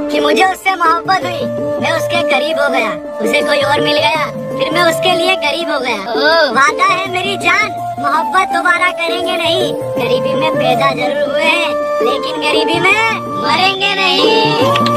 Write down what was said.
कि मुझे उससे मोहब्बत हुई, मैं उसके करीब हो गया, उसे कोई और मिल गया, फिर मैं उसके लिए गरीब हो गया। वादा है मेरी जान, मोहब्बत दोबारा करेंगे नहीं। गरीबी में पैदा जरूर हुए हैं, लेकिन गरीबी में मरेंगे नहीं।